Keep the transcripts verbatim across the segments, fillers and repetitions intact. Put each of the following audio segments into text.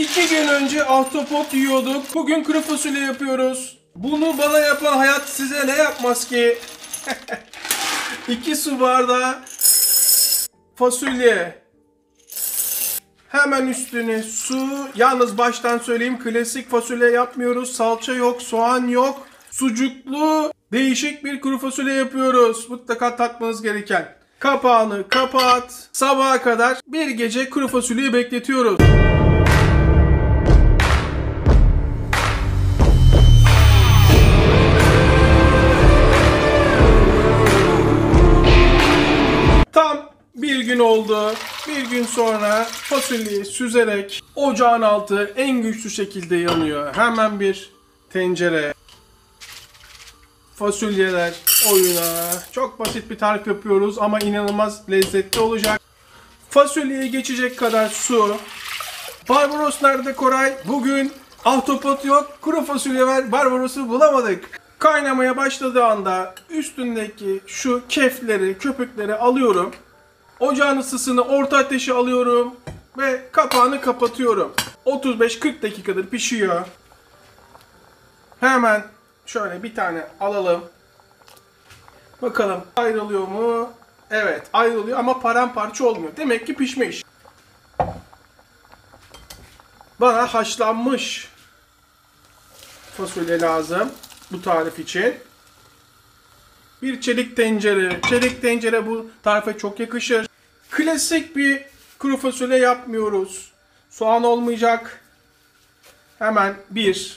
İki gün önce ahtapot yiyorduk. Bugün kuru fasulye yapıyoruz. Bunu bana yapan hayat size ne yapmaz ki? İki su bardağı fasulye. Hemen üstüne su. Yalnız baştan söyleyeyim, klasik fasulye yapmıyoruz. Salça yok, soğan yok. Sucuklu değişik bir kuru fasulye yapıyoruz. Mutlaka tatmanız gereken. Kapağını kapat. Sabaha kadar bir gece kuru fasulyeyi bekletiyoruz. Tam bir gün oldu. Bir gün sonra fasulyeyi süzerek ocağın altı en güçlü şekilde yanıyor. Hemen bir tencere. Fasulyeler oyuna. Çok basit bir tarif yapıyoruz ama inanılmaz lezzetli olacak. Fasulyeye geçecek kadar su. Barbaros nerede Koray? Bugün ahtapot yok, kuru fasulye var, Barbaros'u bulamadık. Kaynamaya başladığı anda üstündeki şu kefleri, köpükleri alıyorum. Ocağın ısısını orta ateşe alıyorum ve kapağını kapatıyorum. otuz beş kırk dakikadır pişiyor. Hemen şöyle bir tane alalım. Bakalım ayrılıyor mu? Evet, ayrılıyor ama paramparça olmuyor. Demek ki pişmiş. Bana haşlanmış fasulye lazım bu tarif için. Bir çelik tencere. Çelik tencere bu tarife çok yakışır. Klasik bir kuru fasulye yapmıyoruz. Soğan olmayacak. Hemen bir,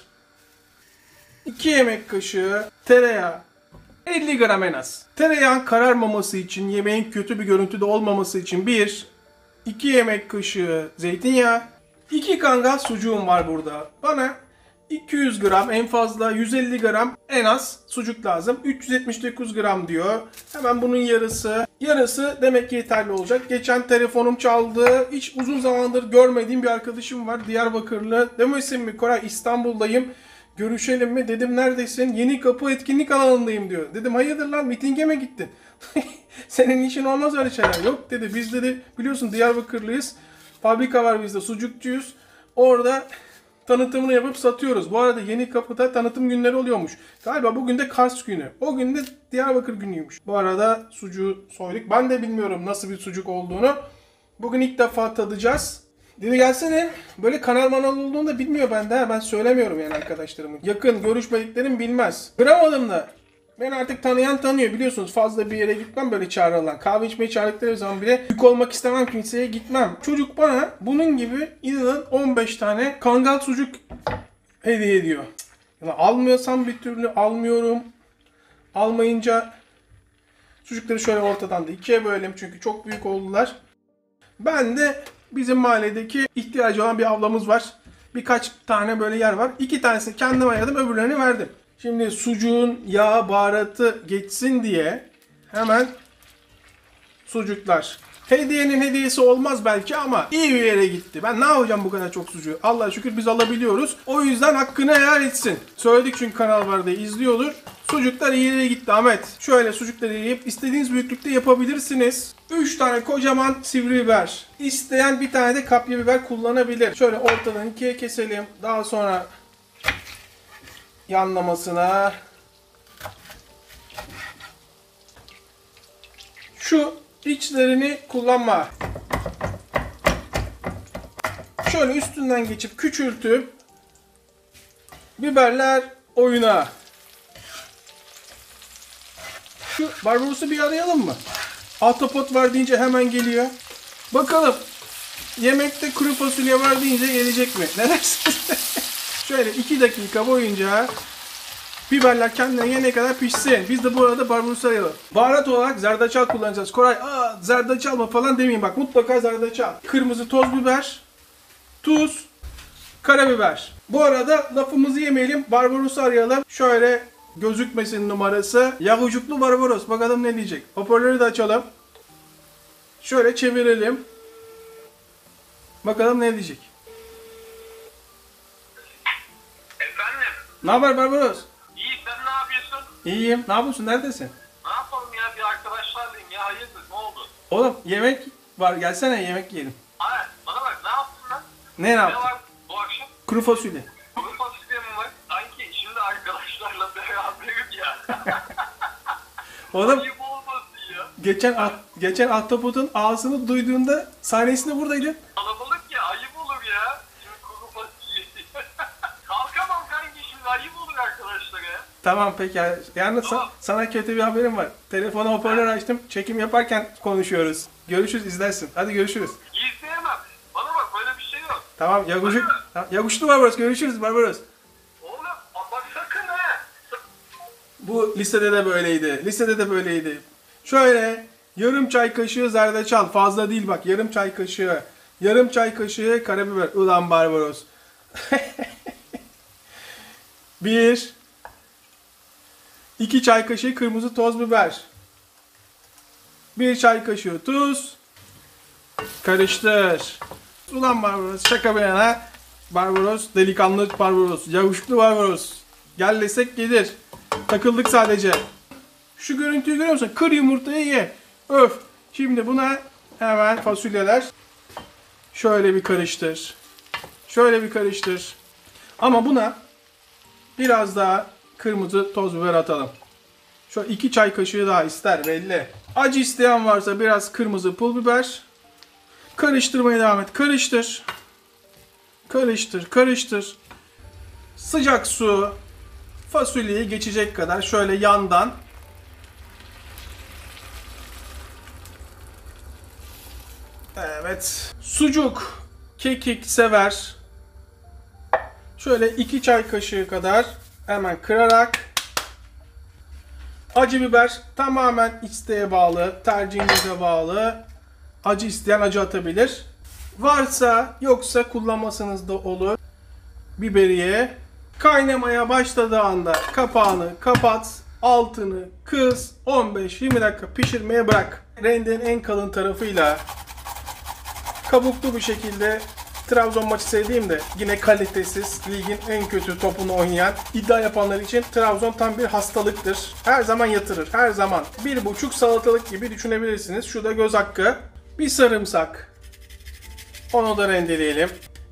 iki yemek kaşığı tereyağı. elli gram en az. Tereyağın kararmaması için, yemeğin kötü bir görüntüde olmaması için bir, iki yemek kaşığı zeytinyağı. iki kangal sucuğum var burada. Bana iki yüz gram, en fazla yüz elli gram en az sucuk lazım. üç yüz yetmiş dokuz gram diyor. Hemen bunun yarısı. Yarısı demek ki yeterli olacak. Geçen telefonum çaldı. Hiç uzun zamandır görmediğim bir arkadaşım var. Diyarbakırlı. Demesin mi Koray, İstanbul'dayım. Görüşelim mi? Dedim neredesin? Yeni Kapı etkinlik alanındayım diyor. Dedim hayırdır lan, mitinge mi gittin? Senin işin olmaz öyle şeyler. Yok dedi, biz dedi biliyorsun Diyarbakırlıyız. Fabrika var bizde, sucukçuyuz. Orada tanıtımını yapıp satıyoruz. Bu arada Yeni Kapı'da tanıtım günleri oluyormuş. Galiba bugün de Kars günü. O gün de Diyarbakır günüymüş. Bu arada sucuğu soyduk. Ben de bilmiyorum nasıl bir sucuk olduğunu. Bugün ilk defa tadacağız. Dedi gelsene. Böyle kanal manal olduğunu da bilmiyor bende. Ben söylemiyorum yani arkadaşlarımın. Yakın görüşmediklerim bilmez. Kıramadım da. Beni artık tanıyan tanıyor, biliyorsunuz fazla bir yere gitmem böyle çağrılan. Kahve içmeye çağırdıkları zaman bile yük olmak istemem, kimseye gitmem. Çocuk bana bunun gibi inanın on beş tane kangal sucuk hediye ediyor. Yani almıyorsam bir türlü almıyorum. Almayınca sucukları şöyle ortadan da ikiye bölelim çünkü çok büyük oldular. Ben de bizim mahalledeki ihtiyacı olan bir ablamız var. Birkaç tane böyle yer var. İki tanesini kendime ayırdım, öbürlerini verdim. Şimdi sucuğun yağ, baharatı geçsin diye hemen sucuklar. Hediyenin hediyesi olmaz belki ama iyi bir yere gitti. Ben ne yapacağım bu kadar çok sucuğu? Allah'a şükür biz alabiliyoruz. O yüzden hakkını helal etsin. Söyledik çünkü kanal var diye izliyordur. Sucuklar iyi yere gitti Ahmet. Şöyle sucukları yiyip istediğiniz büyüklükte yapabilirsiniz. üç tane kocaman sivri biber. İsteyen bir tane de kapya biber kullanabilir. Şöyle ortadan ikiye keselim. Daha sonra yanlamasına şu içlerini kullanma. Şöyle üstünden geçip küçültüp biberler oyuna. Şu Barbaros'u bir arayalım mı? Ahtapot var deyince hemen geliyor. Bakalım yemekte kuru fasulye var deyince gelecek mi? Ne dersiniz? Şöyle iki dakika boyunca biberler kendine yene kadar pişsin. Biz de bu arada Barbaros'u arayalım. Baharat olarak zerdeçal kullanacağız. Koray, aa zerdeçal mı falan demeyin bak, mutlaka zerdeçal. Kırmızı toz biber, tuz, karabiber. Bu arada lafımızı yemeyelim, Barbaros'u arayalım. Şöyle gözükmesin numarası. Yahucuklu Barbaros, bakalım ne diyecek. Hoparlörü de açalım. Şöyle çevirelim. Bakalım ne diyecek. Efendim? Ne haber Barbaros? İyi, sen ne yapıyorsun? İyiyim. Ne yapıyorsun? Neredesin? Ne yapalım ya, bir arkadaşlarlayım ya, hayırdır, ne oldu? Oğlum yemek var. Gelsene yemek yiyelim. Hayır, bana bak, ne yaptın lan? Ne ne Ne yaptın? var bu Kuru fasulye. Kuru fasulye mi var? Sanki şimdi arkadaşlarla beraberim ya. Oğlum Ayıp olmasın ya. geçen at, geçen ahtapotun ağzını duyduğunda sahnesinde buradaydın. Kalabalık ya, ayıp olur ya. Şimdi kuru fasulye. Kalkamam kanki, şimdi ayıp olur arkadaşlara ya. Tamam peki. Yalnız sa- Tamam. sana kötü bir haberim var. Telefona hoparlör açtım. Çekim yaparken konuşuyoruz. Görüşürüz, izlersin. Hadi görüşürüz. İzleyemem. Bana bak, böyle bir şey yok. Tamam Yaguşu. Tamam, Yaguşlu Barbaros. Görüşürüz Barbaros. Oğlum bak sakın ha. Bu lisede de böyleydi. Lisede de böyleydi. Şöyle yarım çay kaşığı zerdeçal. Fazla değil bak. Yarım çay kaşığı. Yarım çay kaşığı karabiber. Ulan Barbaros. Bir. iki çay kaşığı kırmızı toz biber. Bir çay kaşığı tuz. Karıştır. Ulan Barbaros. Şaka bir yana. Barbaros. Delikanlı Barbaros. Yavuşuklu Barbaros. Gel desek gelir. Takıldık sadece. Şu görüntüyü görüyor musun? Kır yumurtayı ye. Öf. Şimdi buna hemen fasulyeler. Şöyle bir karıştır. Şöyle bir karıştır. Ama buna biraz daha kırmızı toz biber atalım. Şöyle iki çay kaşığı daha ister belli. Acı isteyen varsa biraz kırmızı pul biber. Karıştırmaya devam et. Karıştır. Karıştır. Karıştır. Sıcak su fasulyeyi geçecek kadar şöyle yandan evet. Sucuk, kekik sever. Şöyle iki çay kaşığı kadar hemen kırarak. Acı biber tamamen isteğe bağlı, tercihinize bağlı. Acı isteyen acı atabilir. Varsa yoksa kullanmasanız da olur. Biberiye. Kaynamaya başladığı anda kapağını kapat, altını kıs, on beş yirmi dakika pişirmeye bırak. Rendenin en kalın tarafıyla kabuklu bir şekilde Trabzon maçı sevdiğimde yine kalitesiz, ligin en kötü topunu oynayan iddia yapanlar için Trabzon tam bir hastalıktır. Her zaman yatırır, her zaman. Bir buçuk salatalık gibi düşünebilirsiniz. Şurada göz hakkı, bir sarımsak. Onu da rendeleyelim.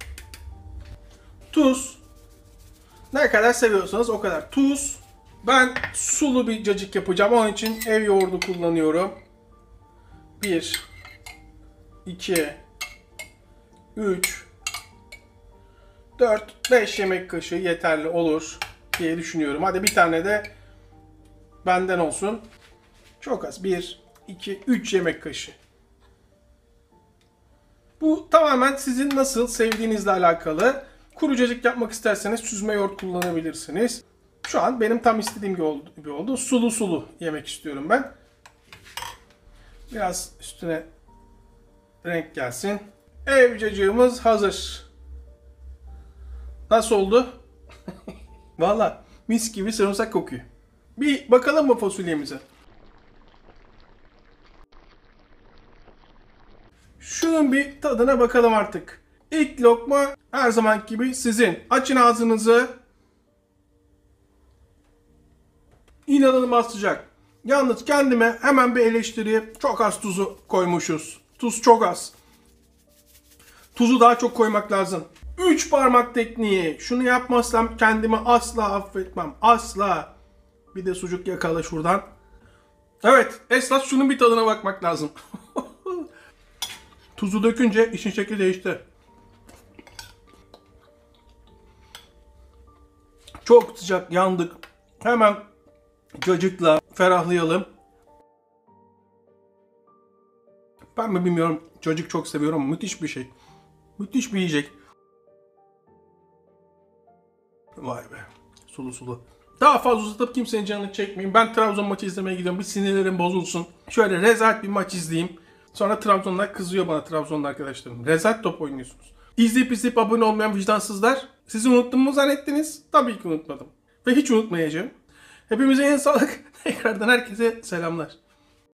Tuz. Ne kadar seviyorsanız o kadar. Tuz. Ben sulu bir cacık yapacağım. Onun için ev yoğurdu kullanıyorum. bir, iki, üç, dört, beş yemek kaşığı yeterli olur diye düşünüyorum. Hadi bir tane de benden olsun. Çok az. bir, iki, üç yemek kaşığı. Bu tamamen sizin nasıl sevdiğinizle alakalı. Kuru cacık yapmak isterseniz süzme yoğurt kullanabilirsiniz. Şu an benim tam istediğim gibi oldu. Gibi oldu. Sulu sulu yemek istiyorum ben. Biraz üstüne renk gelsin. Ev cacığımız hazır. Nasıl oldu? Valla mis gibi sarımsak kokuyor. Bir bakalım mı fasulyemize? Şunun bir tadına bakalım artık. İlk lokma her zaman gibi sizin. Açın ağzınızı. İnanılmaz sıcak. Yalnız kendime hemen bir eleştiri. Çok az tuzu koymuşuz. Tuz çok az. Tuzu daha çok koymak lazım. Üç parmak tekniği. Şunu yapmazsam kendimi asla affetmem. Asla. Bir de sucuk yakala şuradan. Evet. Esas şunun bir tadına bakmak lazım. Tuzu dökünce işin şekli değişti. Çok sıcak, yandık. Hemen cacıkla ferahlayalım. Ben mi bilmiyorum. Cacık çok seviyorum ama müthiş bir şey. Müthiş bir yiyecek. Vay be. Sulu sulu. Daha fazla uzatıp kimsenin canını çekmeyeyim. Ben Trabzon maçı izlemeye gidiyorum. Bir sinirlerim bozulsun. Şöyle rezalet bir maç izleyeyim. Sonra Trabzonlar kızıyor bana, Trabzonlu arkadaşlarım. Rezalet top oynuyorsunuz. İzleyip izleyip abone olmayan vicdansızlar. Sizi unuttum mu zannettiniz? Tabii ki unutmadım. Ve hiç unutmayacağım. Hepimize en sağlık. Tekrardan herkese selamlar.